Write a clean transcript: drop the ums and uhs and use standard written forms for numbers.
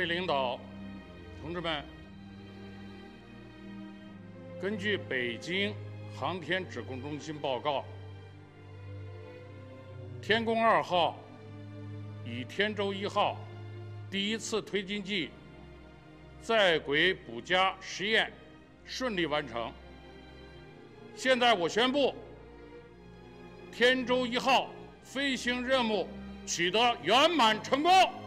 位领导、同志们，根据北京航天指控中心报告，天宫2号与天舟1号第一次推进剂在轨补加实验顺利完成。现在我宣布，天舟1号飞行任务取得圆满成功。